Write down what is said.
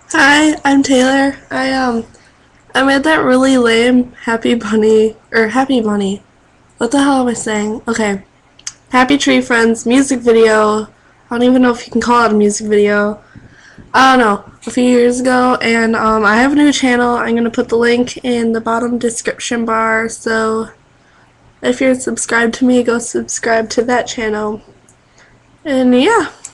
Hi, I'm Taylor. I made that really lame Happy Bunny. What the hell am I saying? Okay. Happy Tree Friends music video. I don't even know if you can call it a music video. I don't know. A few years ago, and I have a new channel. I'm gonna put the link in the bottom description bar. So if you're subscribed to me, go subscribe to that channel. And yeah.